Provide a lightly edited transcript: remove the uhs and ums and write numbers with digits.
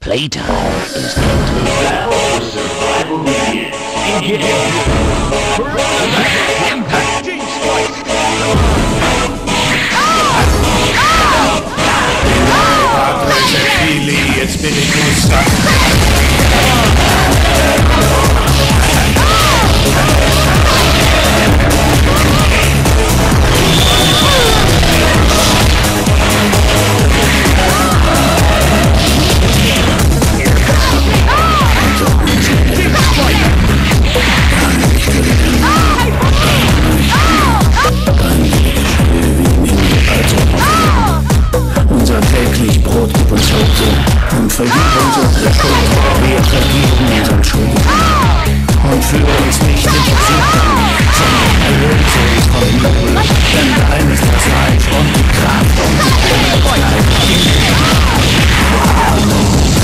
Playtime ist endlich da. Jetzt bin ich nur stuck. Unser täglich Brot gib uns heute und vergib uns unsere Schuld, wir vergeben unseren Schuldigen. Und führe uns nicht in Versuchung, sondern erlöse uns von Übel, denn dein ist das Reich und die Kraft und die Herrlichkeit. Amen.